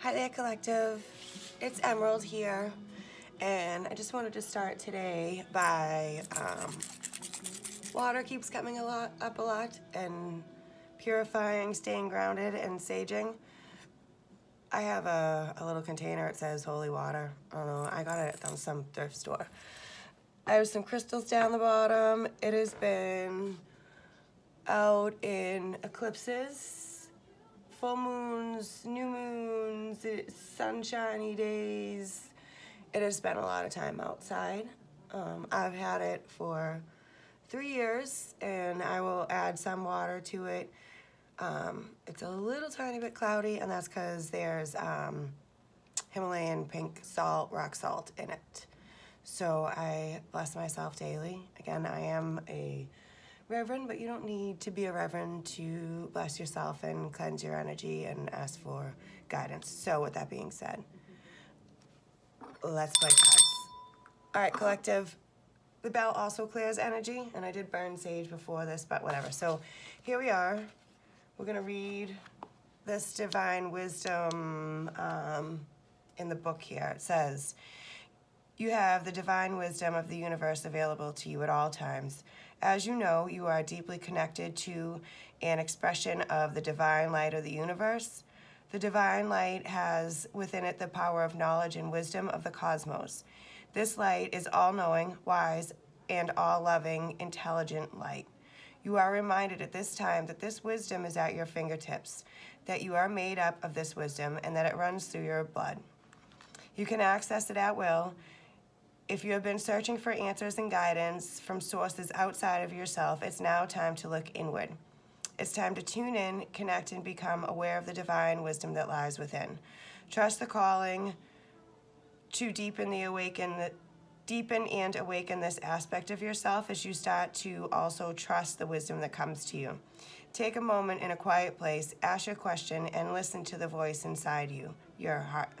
Hi there, Collective. It's Emerald here, and I just wanted to start today by water keeps coming up a lot, and purifying, staying grounded, and saging. I have a little container. It says holy water. I don't know. I got it from some thrift store. I have some crystals down the bottom. It has been out in eclipses, full moons, new moons, sunshiny days. It has spent a lot of time outside. I've had it for 3 years, and I will add some water to it. It's a little tiny bit cloudy, and that's because there's Himalayan pink salt, rock salt in it. So I bless myself daily. Again, I am a reverend, but you don't need to be a reverend to bless yourself and cleanse your energy and ask for guidance. So with that being said, let's play cards. All right, Collective. The bell also clears energy, and I did burn sage before this, but whatever. So here we are. We're gonna read this divine wisdom in the book here. It says, you have the divine wisdom of the universe available to you at all times. As you know, you are deeply connected to an expression of the divine light of the universe. The divine light has within it the power of knowledge and wisdom of the cosmos. This light is all-knowing, wise, and all-loving, intelligent light. You are reminded at this time that this wisdom is at your fingertips, that you are made up of this wisdom, and that it runs through your blood. You can access it at will. If you have been searching for answers and guidance from sources outside of yourself, it's now time to look inward. It's time to tune in, connect, and become aware of the divine wisdom that lies within. Trust the calling to deepen and awaken this aspect of yourself as you start to also trust the wisdom that comes to you. Take a moment in a quiet place, ask your question, and listen to the voice inside your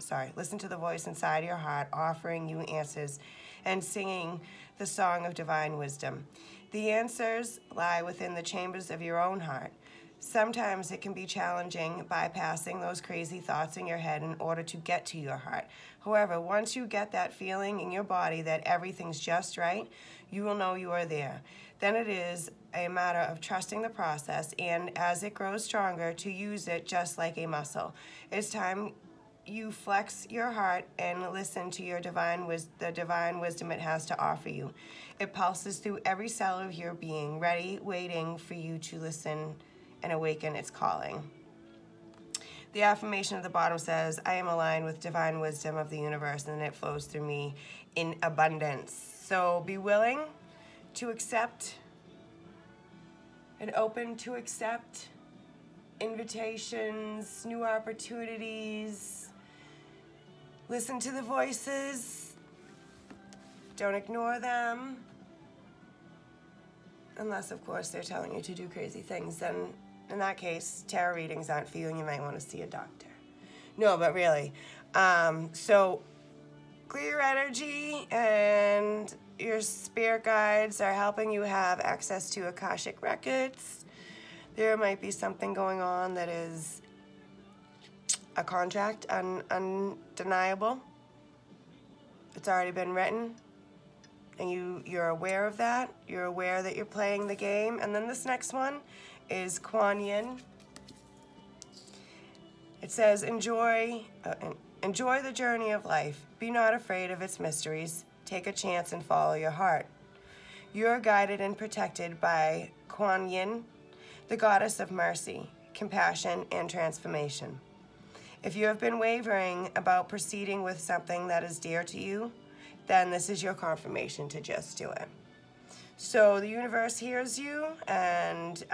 heart, offering you answers and singing the song of divine wisdom. The answers lie within the chambers of your own heart. Sometimes it can be challenging bypassing those crazy thoughts in your head in order to get to your heart. However, once you get that feeling in your body that everything's just right, you will know you are there. Then it is a matter of trusting the process, and as it grows stronger, to use it just like a muscle. It's time you flex your heart and listen to the divine wisdom it has to offer you. It pulses through every cell of your being, ready, waiting for you to listen and awaken its calling. The affirmation at the bottom says, I am aligned with divine wisdom of the universe, and it flows through me in abundance. So be willing to accept and open to accept invitations, new opportunities. Listen to the voices. Don't ignore them. Unless, of course, they're telling you to do crazy things. Then, in that case, tarot readings aren't for you, and you might want to see a doctor. No, but really. So, clear your energy, and your spirit guides are helping you have access to Akashic records. There might be something going on that is a contract, undeniable. It's already been written, and you're aware of that. You're aware that you're playing the game. And then this next one is Kuan Yin. It says, enjoy the journey of life. Be not afraid of its mysteries. Take a chance and follow your heart. You are guided and protected by Kuan Yin, the goddess of mercy, compassion, and transformation. If you have been wavering about proceeding with something that is dear to you, then this is your confirmation to just do it. So the universe hears you, and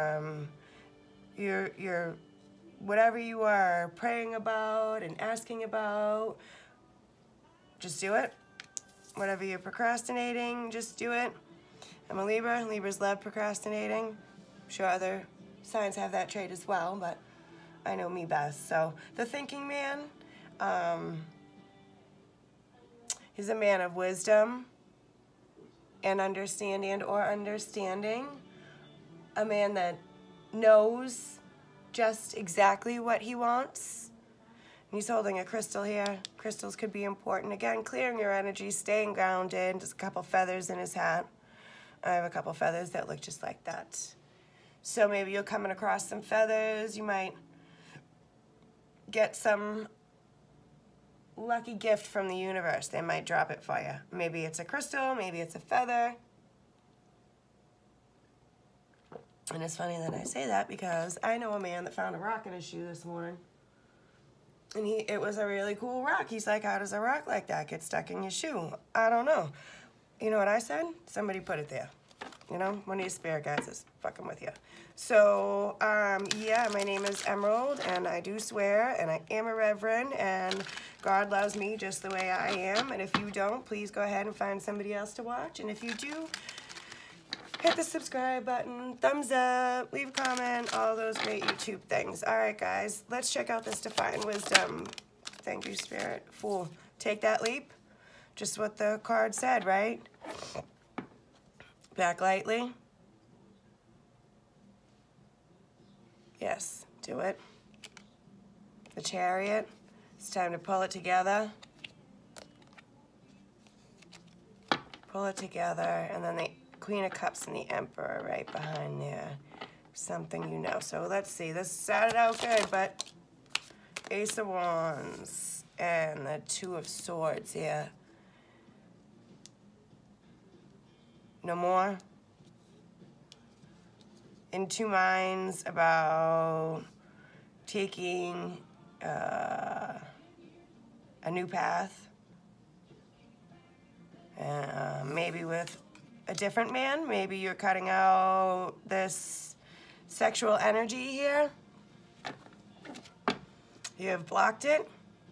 you're whatever you are praying about and asking about, just do it. Whatever you're procrastinating, just do it. I'm a Libra. Libras love procrastinating. I'm sure other signs have that trait as well, but I know me best. So the thinking man, he's a man of wisdom and understanding, a man that knows just exactly what he wants, He's holding a crystal here. Crystals could be important. Again, clearing your energy, staying grounded. There's a couple feathers in his hat. I have a couple feathers that look just like that. So maybe you're coming across some feathers. You might get some lucky gift from the universe. They might drop it for you. Maybe it's a crystal, maybe it's a feather. And it's funny that I say that because I know a man that found a rock in his shoe this morning. And it was a really cool rock. He's like, how does a rock like that get stuck in your shoe? I don't know. You know what I said? Somebody put it there. You know, one of your spirit guides is fucking with you. So, yeah, my name is Emerald, and I do swear, and I am a reverend, and God loves me just the way I am. And if you don't, please go ahead and find somebody else to watch. And if you do, hit the subscribe button, thumbs up, leave a comment, all those great YouTube things. All right, guys, let's check out this Divine Wisdom. Thank you, Spirit. Fool. Take that leap. Just what the card said, right? Back lightly. Yes, do it. The Chariot. It's time to pull it together. Pull it together, and then the Queen of Cups and the Emperor right behind there. Something you know. So let's see. This started out good, but Ace of Wands and the Two of Swords here. No more. In two minds about taking a new path. Maybe with a different man. Maybe you're cutting out this sexual energy here. You have blocked it.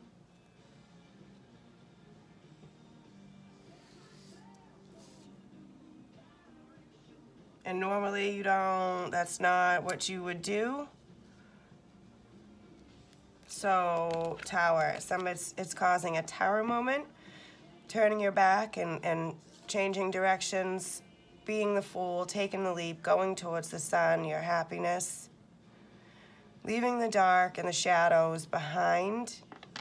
And normally you don't, that's not what you would do. So, Tower, it's causing a tower moment, turning your back and changing directions, being the Fool, taking the leap, going towards the sun, your happiness, leaving the dark and the shadows behind.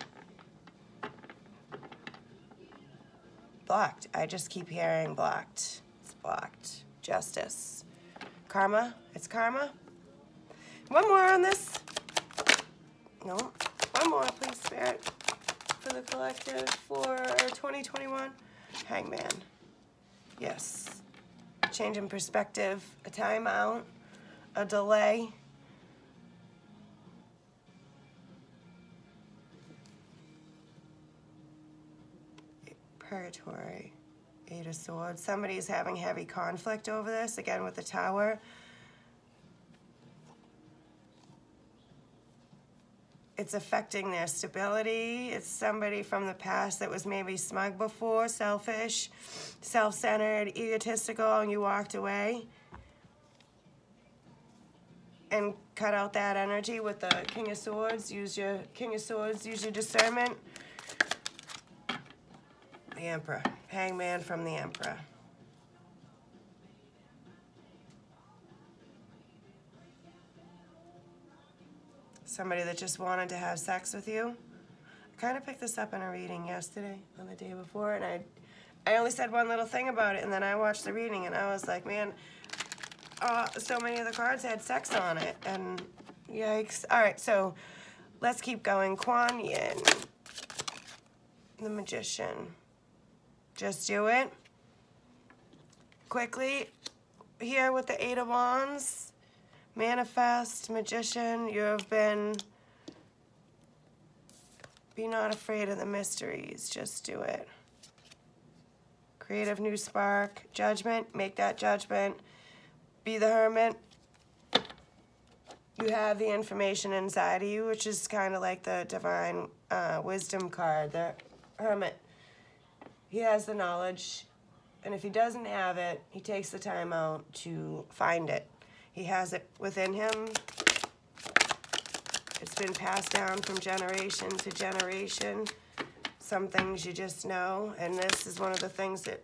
Blocked. I just keep hearing blocked. It's blocked. Justice. Karma. It's karma. One more on this. No. One more, please, Spirit. For the collective for 2021. Hangman. Yes. Change in perspective. A timeout. A delay. Purgatory. Eight of Swords. Somebody's having heavy conflict over this, again with the Tower. It's affecting their stability. It's somebody from the past that was maybe smug before, selfish, self-centered, egotistical, and you walked away and cut out that energy with the King of Swords. Use your King of Swords, use your discernment. The Emperor. Hangman from the Emperor. Somebody that just wanted to have sex with you. I kind of picked this up in a reading yesterday, on the day before, and I only said one little thing about it, and then I watched the reading, and I was like, man, so many of the cards had sex on it, and yikes. All right, so let's keep going. Kuan Yin, the Magician. Just do it. Quickly, here with the Eight of Wands, manifest, Magician, you have been, be not afraid of the mysteries, just do it. Creative new spark, Judgment, make that judgment, be the Hermit. You have the information inside of you, which is kind of like the Divine Wisdom card, the Hermit. He has the knowledge, and if he doesn't have it, he takes the time out to find it. He has it within him. It's been passed down from generation to generation. Some things you just know, and this is one of the things that...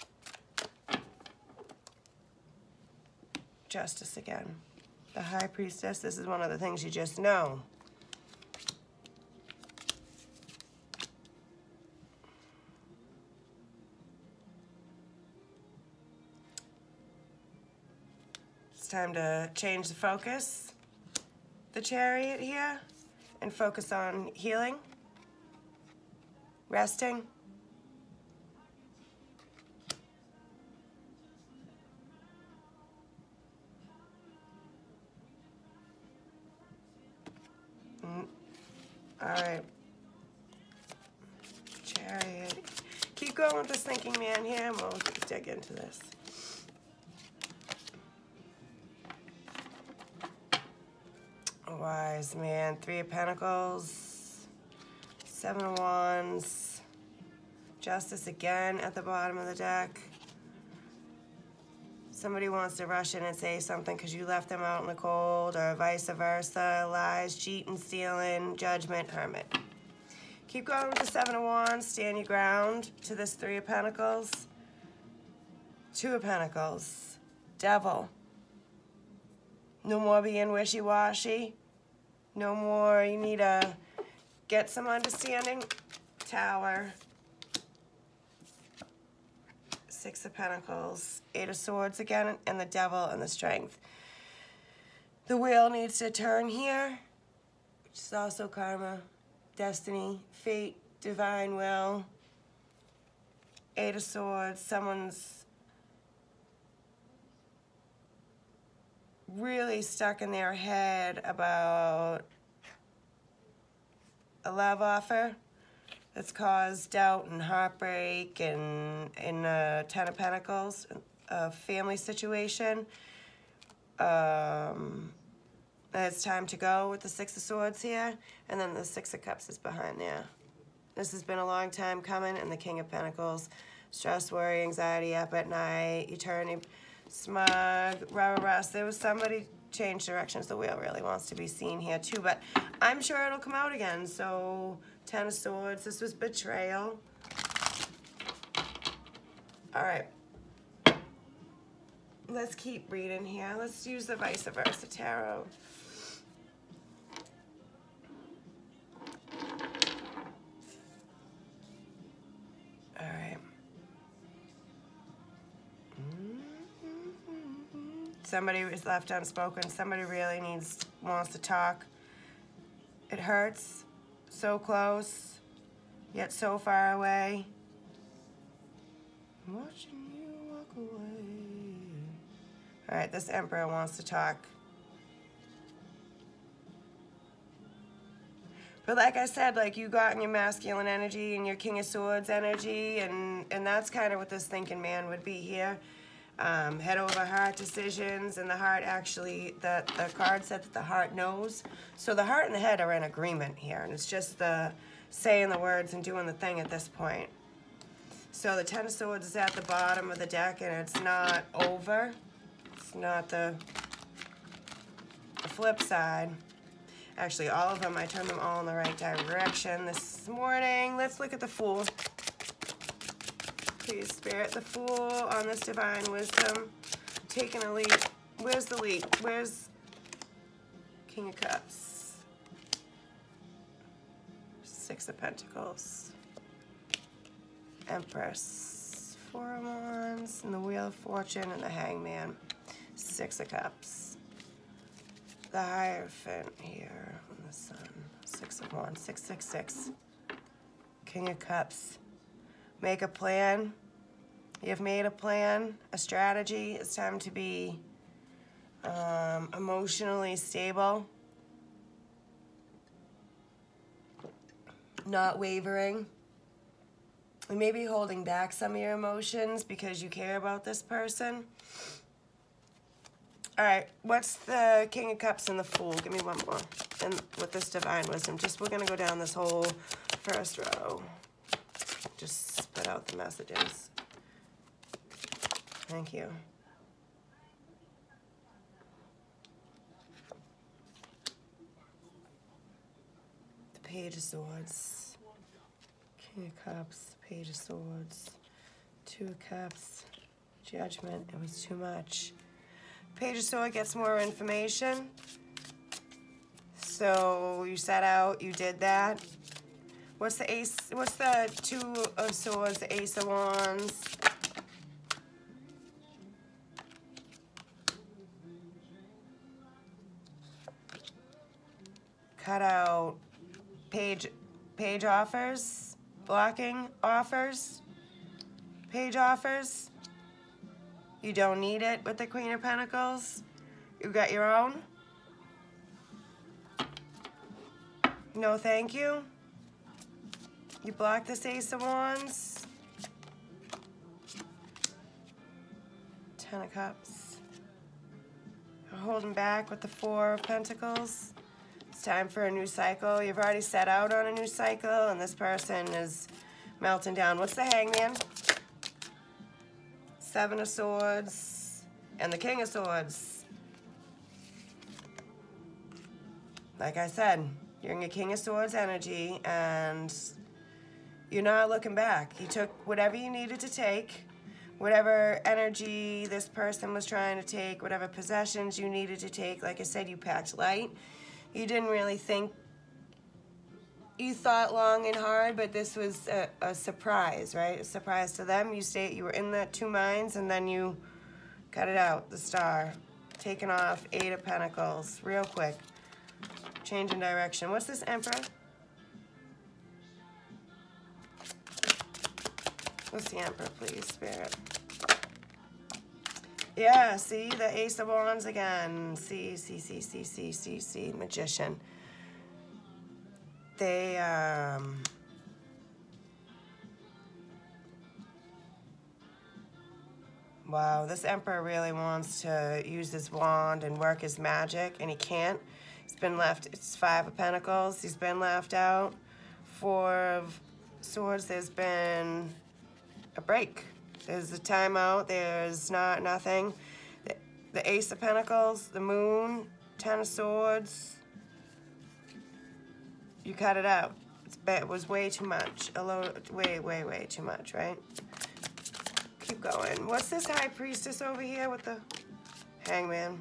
Justice again. The High Priestess, this is one of the things you just know. It's time to change the focus, the Chariot here, and focus on healing, resting. All right. Chariot. Keep going with this thinking man here, and we'll dig into this. Wise man, 3 of Pentacles, 7 of Wands, Justice again at the bottom of the deck. Somebody wants to rush in and say something because you left them out in the cold, or vice versa. Lies, cheating, stealing, Judgment, Hermit. Keep going with the 7 of Wands. Stand your ground to this 3 of Pentacles. 2 of Pentacles. Devil. No more being wishy-washy. No more, you need to get some understanding. Tower. 6 of Pentacles. 8 of Swords again, and the Devil and the Strength. The wheel needs to turn here, which is also karma, destiny, fate, divine will. 8 of Swords, someone's really stuck in their head about a love offer that's caused doubt and heartbreak, and in 10 of Pentacles, a family situation. It's time to go with the 6 of Swords here, and then the 6 of Cups is behind there. This has been a long time coming, and the King of Pentacles, stress, worry, anxiety, up at night, eternity, smug, rubber rust. There was somebody change directions. The wheel really wants to be seen here too, but I'm sure it'll come out again. So 10 of Swords, this was betrayal. All right. Let's keep reading here. Let's use the vice versa tarot. All right. Somebody is left unspoken. Somebody really wants to talk. It hurts. So close, yet so far away. Watching you walk away. All right, this Emperor wants to talk. But like I said, like you got in your masculine energy and your King of Swords energy, and that's kind of what this thinking man would be here. Head over heart decisions, and the heart actually, the card said that the heart knows. So the heart and the head are in agreement here, and it's just the saying the words and doing the thing at this point. So the 10 of Swords is at the bottom of the deck, and it's not over. It's not the flip side. Actually, all of them, I turned them all in the right direction this morning. Let's look at the Fool. Please, Spirit, the Fool on this divine wisdom. Taking a leap. Where's the leap? Where's King of Cups? 6 of Pentacles. Empress. 4 of Wands. And the Wheel of Fortune and the Hangman. 6 of Cups. The Hierophant here on the Sun. 6 of Wands. 666. King of Cups. Make a plan. You've made a plan, a strategy. It's time to be emotionally stable. Not wavering. And maybe holding back some of your emotions because you care about this person. All right, what's the King of Cups and the Fool? Give me one more. And with this divine wisdom, we're gonna go down this whole first row. Just spit out the messages. Thank you. The Page of Swords. King of Cups, Page of Swords. 2 of Cups, Judgment. It was too much. Page of Swords gets more information. So you set out, you did that. What's the Ace? What's the 2 of Swords, the Ace of Wands? cut out page offers, blocking offers, page offers. You don't need it with the Queen of Pentacles. You got your own. No thank you. You block this Ace of Wands. 10 of Cups. You're holding back with the 4 of Pentacles. It's time for a new cycle. You've already set out on a new cycle, and this person is melting down. What's the Hangman? 7 of Swords and the King of Swords. Like I said, you're in your King of Swords energy, and you're not looking back. You took whatever you needed to take, whatever energy this person was trying to take, whatever possessions you needed to take. Like I said, you packed light. You didn't really think, you thought long and hard, but this was a surprise, right? A surprise to them. You were in that 2 minds, and then you cut it out, the Star. Taking off 8 of Pentacles, real quick. Changing direction. What's this Emperor? What's the Emperor, please, Spirit? Yeah, see, the Ace of Wands again. See, Magician. They, wow, this Emperor really wants to use his wand and work his magic, and he can't. He's been left, it's 5 of Pentacles. He's been left out. 4 of Swords, there's been a break. There's a timeout, there's nothing. The Ace of Pentacles, the Moon, 10 of Swords. You cut it out. It was way too much. Way too much, right? Keep going. What's this High Priestess over here with the Hangman?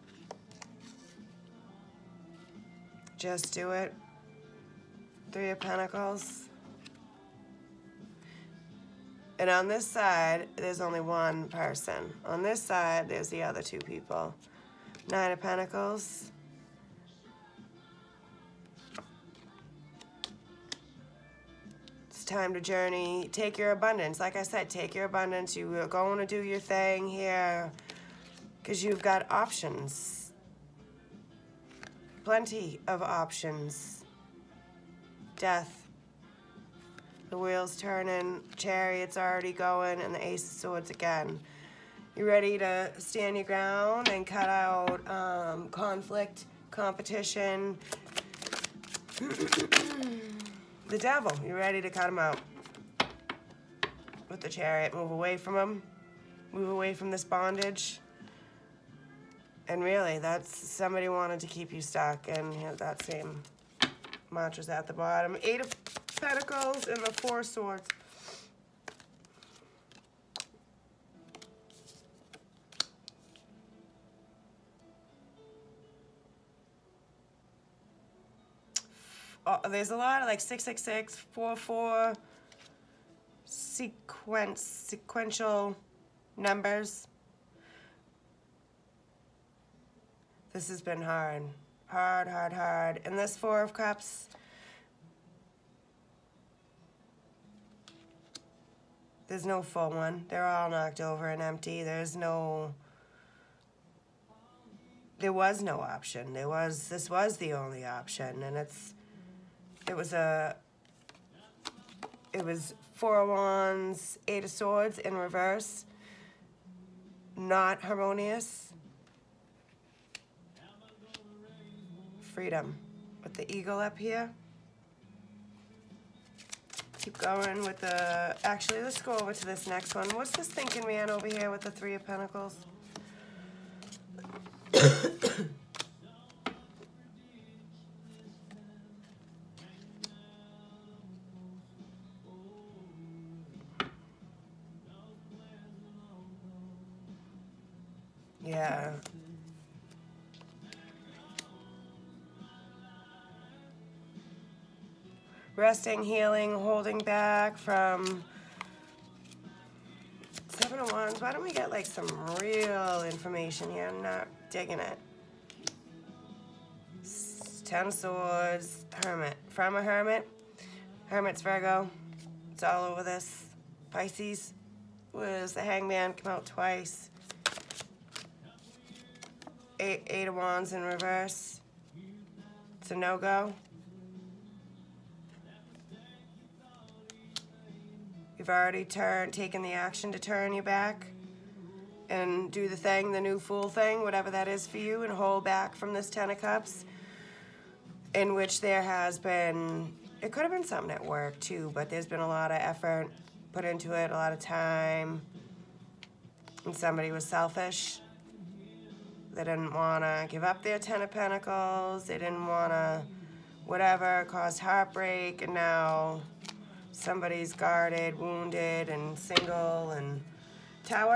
Just do it. 3 of Pentacles. And on this side, there's only one person. On this side, there's the other 2 people. 9 of Pentacles. It's time to journey. Take your abundance. Like I said, take your abundance. You are going to do your thing here because you've got options. Plenty of options. Death. The wheel's turning, Chariot's already going, and the Ace of Swords again. You ready to stand your ground and cut out conflict, competition? The Devil, you ready to cut him out? With the Chariot, move away from him. Move away from this bondage. And really, that's somebody wanted to keep you stuck, and you know, that same mantra's at the bottom. 8 of Pentacles and the 4 Swords. Oh, there's a lot of like 666, 44 sequential numbers. This has been hard. Hard. And this 4 of Cups. There's no full one. They're all knocked over and empty. There was no option. This was the only option, and it was 4 of Wands, 8 of Swords in reverse. Not harmonious. Freedom with the eagle up here. Keep going with the, actually, let's go over to this next one. What's this thinking man over here with the 3 of Pentacles? Yeah. Resting, healing, holding back from 7 of Wands. Why don't we get like some real information here? I'm not digging it. Ten of Swords, Hermit. From a Hermit. Hermit's Virgo. It's all over this. Pisces was the Hangman, come out twice. Eight of Wands in reverse. It's a no-go. You've already taken the action to turn your back and do the thing, the new Fool thing, whatever that is for you, and hold back from this Ten of Cups, in which there has been, it could have been something at work too, but there's been a lot of effort put into it, a lot of time, and somebody was selfish. They didn't want to give up their Ten of Pentacles, they didn't want to whatever, caused heartbreak, and now somebody's guarded, wounded, and single, and Tower.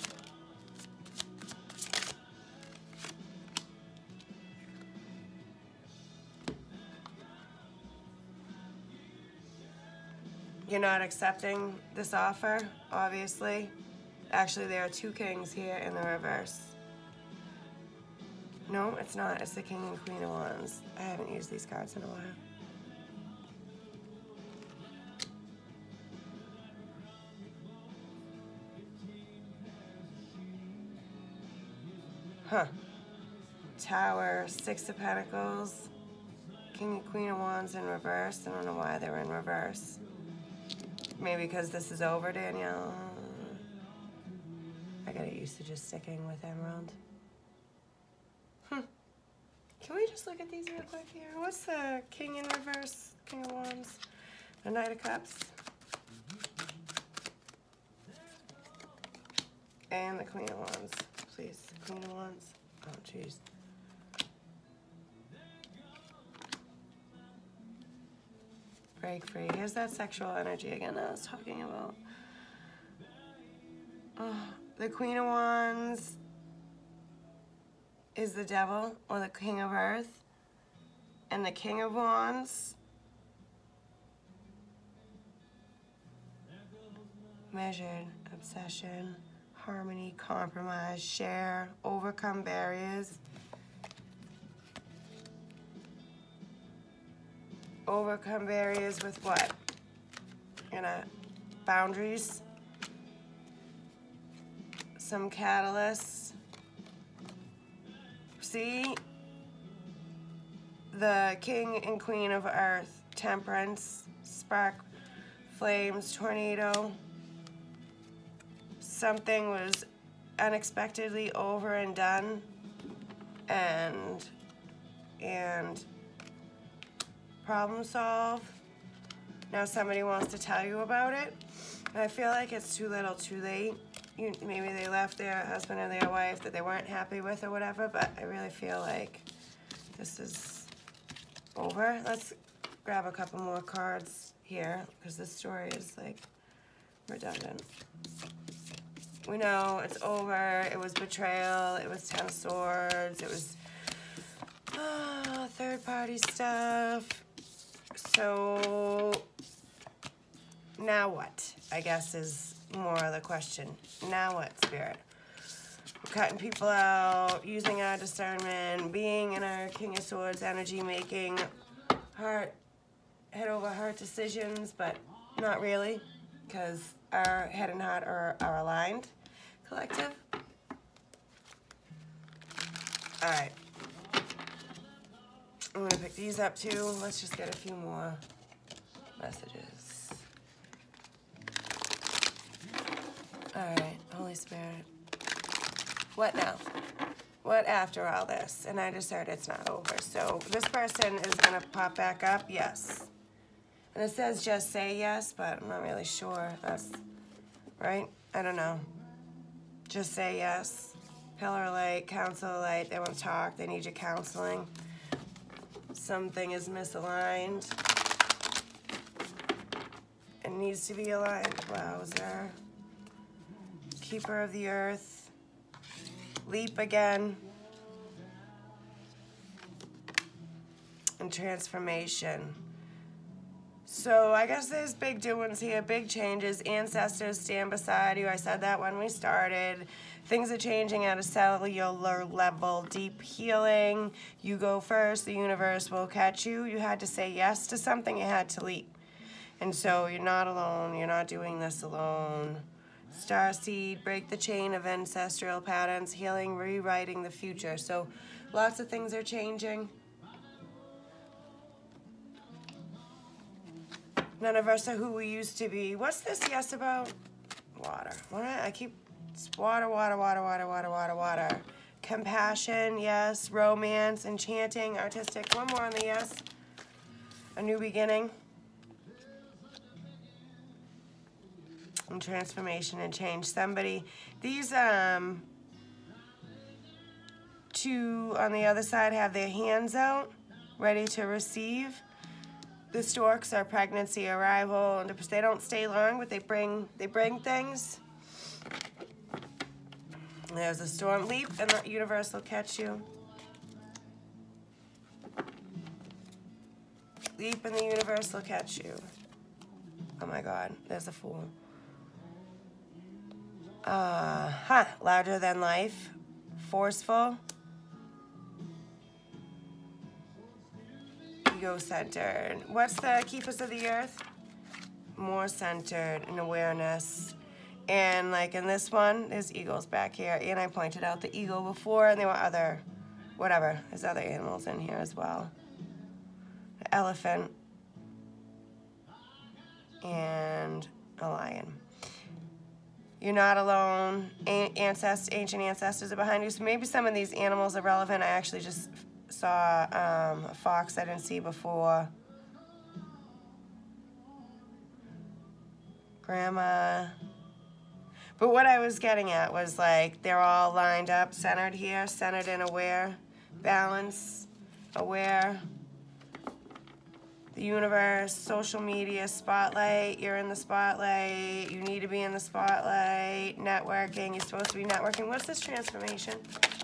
You're not accepting this offer, obviously. Actually, there are two kings here in the reverse. No, it's not. It's the King and Queen of Wands. I haven't used these cards in a while. Huh. Tower, Six of Pentacles, King and Queen of Wands in reverse. I don't know why they're in reverse. Maybe because this is over, Danielle. I got used to just sticking with Emerald. Can we just look at these real quick here? What's the King in reverse, King of Wands, the Knight of Cups, and the Queen of Wands, please. Queen of Wands. Oh, jeez. Break free. Here's that sexual energy again that I was talking about. Oh, the Queen of Wands is the devil, or the King of Earth, and the King of Wands, measured, obsession, harmony, compromise, share, overcome barriers, overcome barriers with what? Boundaries, some catalysts. See, the King and Queen of Earth, Temperance, Spark, Flames, Tornado. Something was unexpectedly over and done, and problem solve. Now somebody wants to tell you about it. I feel like it's too little, too late. Maybe they left their husband or their wife that they weren't happy with or whatever, but I really feel like this is over. Let's grab a couple more cards here, because this story is like redundant. We know it's over. It was betrayal. It was Ten of Swords. It was third-party stuff. So now what, I guess, is more of the question. Now what, Spirit? We're cutting people out, using our discernment, being in our King of Swords energy, making head over heart decisions, but not really, because our head and heart are aligned. Collective. All right. I'm gonna pick these up too. Let's just get a few more messages. All right, Holy Spirit. What now? What after all this? And I just heard it's not over. So this person is gonna pop back up, yes. And it says just say yes, but I'm not really sure. That's right. I don't know. Just say yes. Pillar of light, counsel of light. They want to talk. They need your counseling. Something is misaligned. It needs to be aligned. Wowzer. Keeper of the earth. Leap again. And transformation. So I guess there's big doings here, big changes. Ancestors stand beside you. I said that when we started. Things are changing at a cellular level, deep healing. You go first, the universe will catch you. You had to say yes to something, you had to leap. And so you're not alone, you're not doing this alone. Starseed, break the chain of ancestral patterns, healing, rewriting the future. So lots of things are changing. None of us are who we used to be. What's this yes about? Water. I keep, it's water, water, water, water, water, water, water. Compassion, yes. Romance, enchanting, artistic. One more on the yes. A new beginning. And transformation and change. Somebody, these two on the other side have their hands out, ready to receive. The storks are pregnancy, arrival, and they don't stay long, but they bring things. There's a storm. Leap, and the universe will catch you. Leap, and the universe will catch you. Oh my God, there's a fool. Larger than life, forceful. Ego-centered. What's the keepers of the earth? More centered in awareness. And like in this one, there's eagles back here. And I pointed out the eagle before, and there were other, whatever, there's other animals in here as well. The elephant. And a lion. You're not alone. Ancient ancestors are behind you. So maybe some of these animals are relevant. I actually just saw a fox I didn't see before. Grandma. But what I was getting at was like they're all lined up, centered here, centered and aware. Balance, aware. The universe, social media, spotlight. You're in the spotlight. You need to be in the spotlight. Networking. You're supposed to be networking. What's this transformation?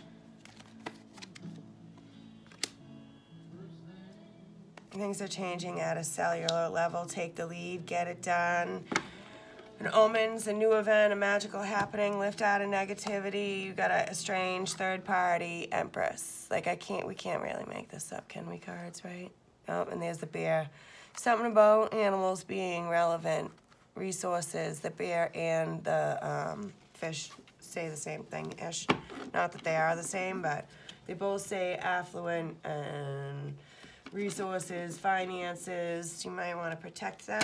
Things are changing at a cellular level. Take the lead, get it done. An omens, a new event, a magical happening, lift out of negativity. You got a strange third party empress. Like we can't really make this up, can we, cards, right? Oh, and there's the bear. Something about animals being relevant. Resources, the bear and the fish say the same thing-ish. Not that they are the same, but they both say affluent and resources, finances. You might want to protect them.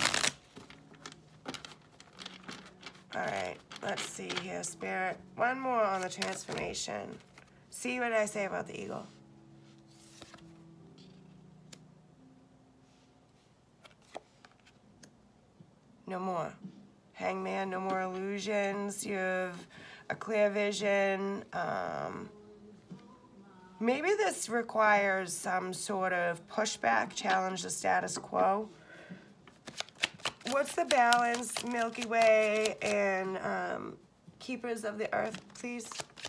All right, let's see here, Spirit. One more on the transformation. See what I say about the eagle. No more. Hangman, no more illusions. You have a clear vision. Maybe this requires some sort of pushback, challenge the status quo. What's the balance, Milky Way and Keepers of the Earth, please?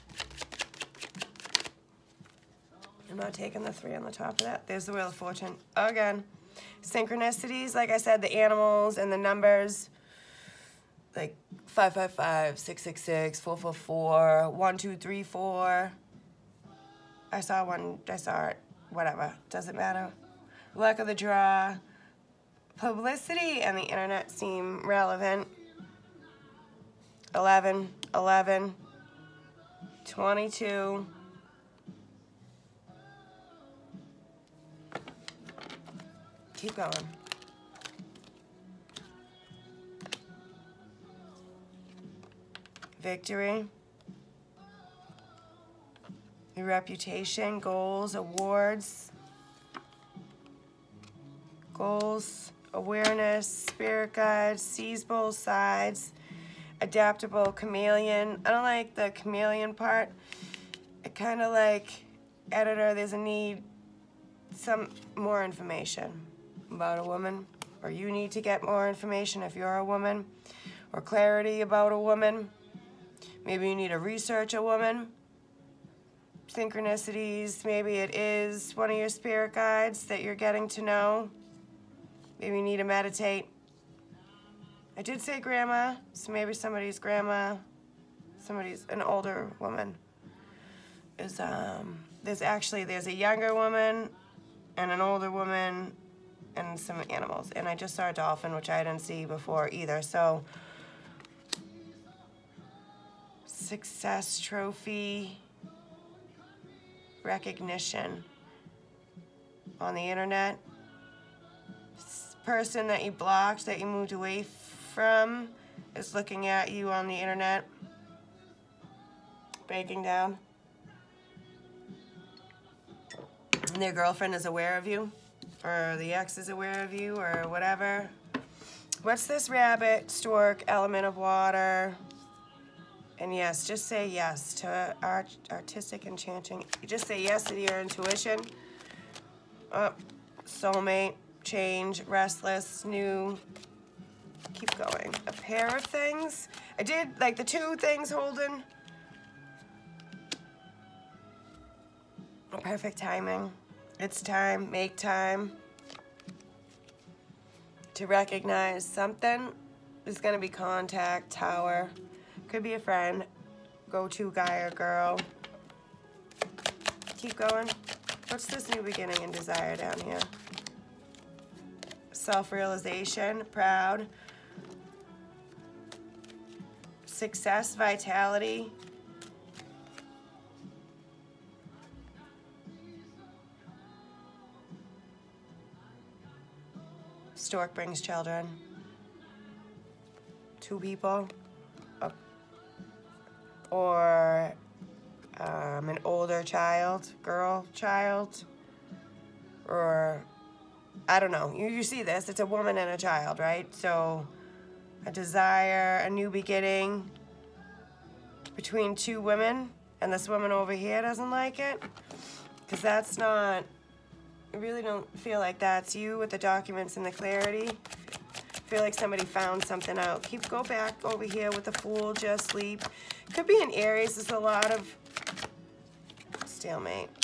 I'm not taking the 3 on the top of that. There's the Wheel of Fortune again. Synchronicities, like I said, the animals and the numbers, like 555, 666, 444, 1, 2, 3, 4. I saw it, whatever, doesn't matter. Luck of the draw. Publicity and the internet seem relevant. 11, 11, 22. Keep going. Victory. Your reputation, goals, awards. Goals, awareness, spirit guide, sees both sides, adaptable, chameleon. I don't like the chameleon part. I kind of like, editor, there's a need, some more information about a woman, or you need to get more information if you're a woman, or clarity about a woman. Maybe you need to research a woman. Synchronicities, maybe it is one of your spirit guides that you're getting to know. Maybe you need to meditate. I did say grandma, so maybe somebody's grandma, an older woman. There's a younger woman and an older woman and some animals. And I just saw a dolphin, which I didn't see before either. So, success trophy, recognition on the internet. Person that you blocked, that you moved away from, is looking at you on the internet, breaking down. And their girlfriend is aware of you, or the ex is aware of you, or whatever. What's this rabbit, stork, element of water? And yes, just say yes to artistic enchanting. You just say yes to your intuition. Soulmate, change, restless, new. Keep going. A pair of things. I did like the 2 things holding. Perfect timing. It's time. Make time to recognize something. There's going to be contact, tower. Could be a friend, go-to guy or girl. Keep going. What's this new beginning and desire down here? Self-realization, proud. Success, vitality. Stork brings children. 2 people. Or an older child, girl, child. Or, I don't know. You see this. It's a woman and a child, right? So, a desire, a new beginning between 2 women. And this woman over here doesn't like it. Because that's not... I really don't feel like that's you with the documents and the clarity. I feel like somebody found something out. Go back over here with the Fool, just sleep. Could be in Aries. There's a lot of stalemate.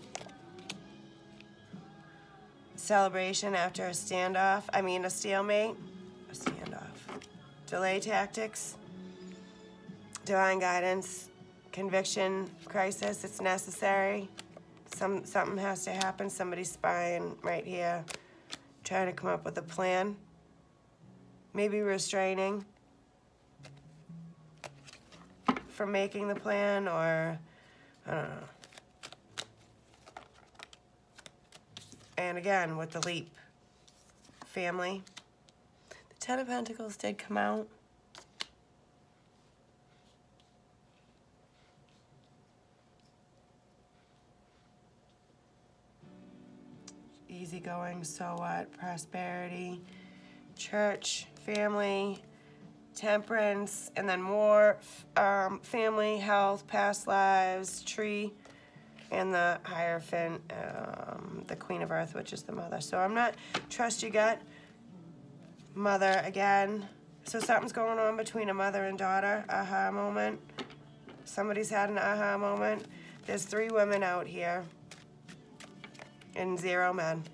Celebration after a standoff. A stalemate. A standoff. Delay tactics. Divine guidance. Conviction. Crisis. It's necessary. Something has to happen. Somebody's spying right here, trying to come up with a plan. Maybe restraining from making the plan, or I don't know. And again, with the leap, family. The 10 of Pentacles did come out. Easygoing, so what? Prosperity, church, family, temperance, and then more family, health, past lives, tree, and the Hierophant, the Queen of Earth, which is the mother. So I'm not, trust your gut. Mother again. So something's going on between a mother and daughter. Aha moment. Somebody's had an aha moment. There's 3 women out here. And 0 men.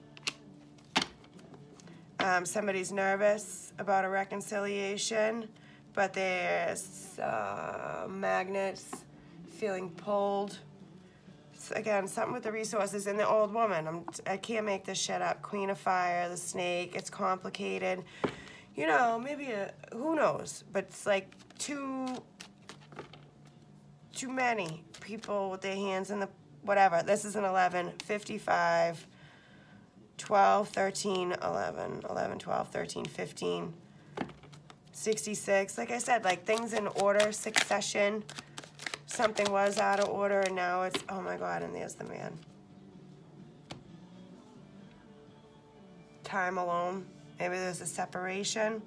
Somebody's nervous about a reconciliation, but there's magnets feeling pulled. So again, something with the resources and the old woman. I can't make this shit up. Queen of Fire, the snake. It's complicated. You know, maybe who knows? But it's like too many people with their hands in the whatever. This is an 11, 55, 12, 13, 11, 11, 12, 13, 15, 66. Like I said, like things in order, succession. Something was out of order and now it's, oh my God, and there's the man. Time alone. Maybe there's a separation.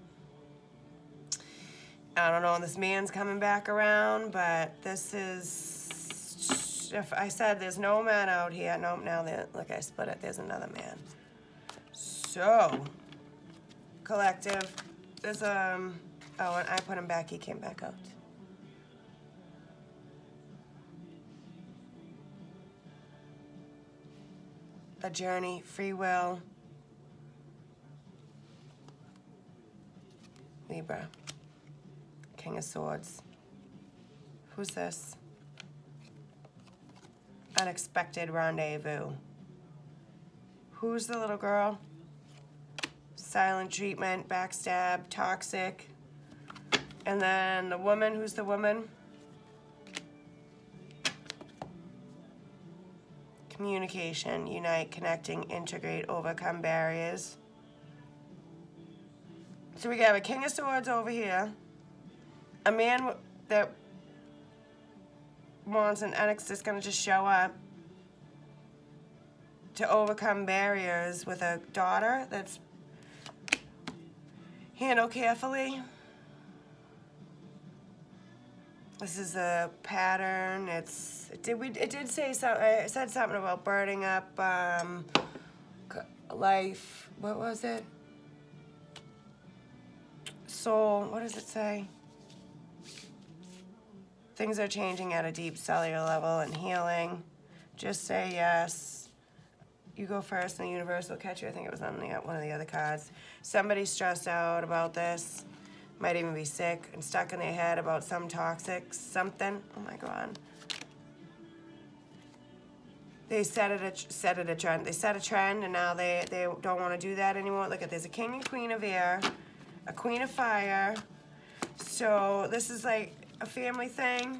I don't know, this man's coming back around, but this is, if I said there's no man out here, nope, now look, I split it, there's another man. So, collective, there's, oh, and I put him back, he came back out. A journey, free will, Libra. King of Swords. Who's this? Unexpected rendezvous. Who's the little girl? Silent treatment, backstab, toxic. And then the woman, who's the woman? Communication, unite, connecting, integrate, overcome barriers. So we got a King of Swords over here. A man that wants an ex that's going to just show up to overcome barriers with a daughter that's handled carefully. This is a pattern. It did say something. I said something about burning up life. What was it? Soul. What does it say? Things are changing at a deep cellular level and healing. Just say yes. You go first and the universe will catch you. I think it was on one of the other cards. Somebody's stressed out about this. Might even be sick and stuck in their head about some toxic something. Oh my God. They set a trend. They set a trend and now they don't want to do that anymore. Look at, there's a king and queen of air, a queen of fire. So this is like a family thing.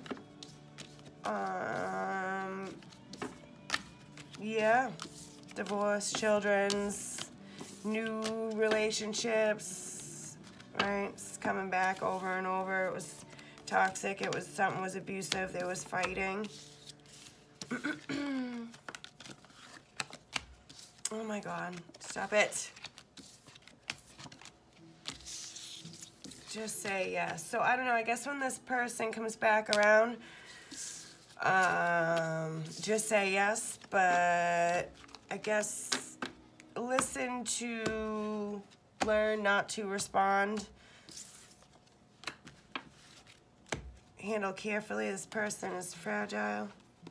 Yeah. Divorce, children's, new relationships, right? It's coming back over and over. It was toxic. It was, something was abusive. There was fighting. Oh my God, stop it. Just say yes. So I don't know, I guess when this person comes back around, just say yes, but I guess listen to learn not to respond. Handle carefully. This person is fragile.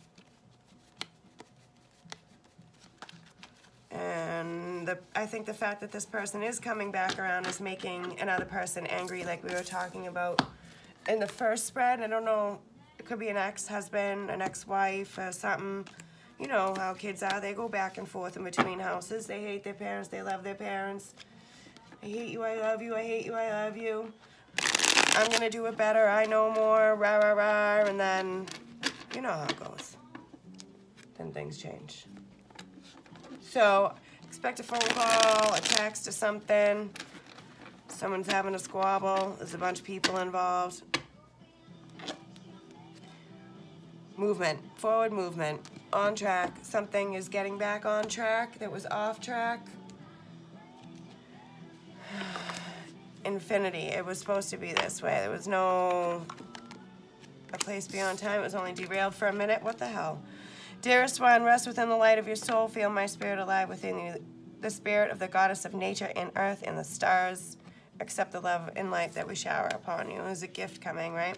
And I think the fact that this person is coming back around is making another person angry, like we were talking about in the first spread. I don't know, it could be an ex-husband, an ex-wife, or something. You know how kids are. They go back and forth in between houses. They hate their parents. They love their parents. I hate you. I love you. I hate you. I love you. I'm going to do it better. I know more. Rah, rah, rah. And then, you know how it goes. Then things change. So, expect a phone call, a text, or something. Someone's having a squabble. There's a bunch of people involved. Movement. Forward movement. On track. Something is getting back on track that was off track. Infinity. It was supposed to be this way. There was no a place beyond time. It was only derailed for a minute. What the hell? Dearest one, rest within the light of your soul. Feel my spirit alive within you. The spirit of the goddess of nature and earth and the stars. Accept the love and light that we shower upon you. There's a gift coming, right?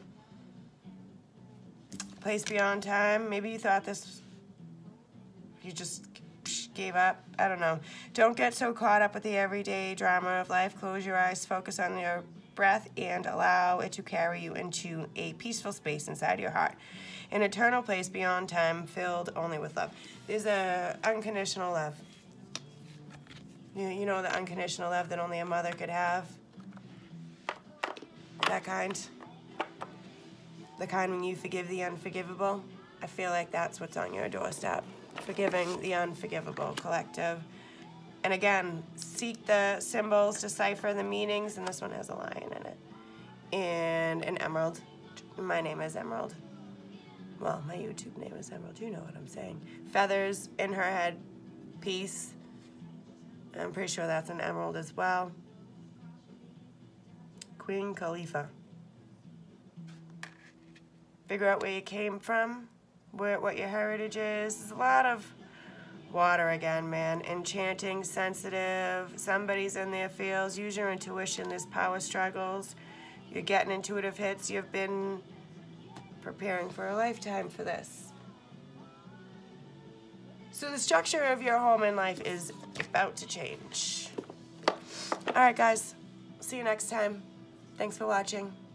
Place beyond time. Maybe you thought this, you just gave up. I don't know. Don't get so caught up with the everyday drama of life. Close your eyes, focus on your breath, and allow it to carry you into a peaceful space inside your heart. An eternal place beyond time, filled only with love. There's a unconditional love. You know the unconditional love that only a mother could have? That kind. The kind when you forgive the unforgivable. I feel like that's what's on your doorstep. Forgiving the unforgivable, collective. And again, seek the symbols, decipher the meanings, and this one has a lion in it. And an emerald. My name is Emerald. Well, my YouTube name is Emerald. You know what I'm saying. Feathers in her head. Peace. I'm pretty sure that's an emerald as well. Queen Khalifa. Figure out where you came from. What your heritage is. There's a lot of water again, man. Enchanting, sensitive. Somebody's in their fields. Use your intuition. There's power struggles. You're getting intuitive hits. You've been preparing for a lifetime for this. So the structure of your home and life is about to change. All right, guys. See you next time. Thanks for watching.